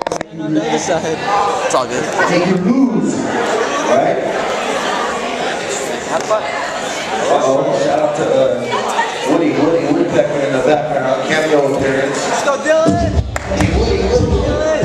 On the other side. It's all good. Take your moves, right? Have fun. Uh-oh, shout out to Woody Pecker in the background, cameo appearance. Let's go, Dylan! Hey, Woody.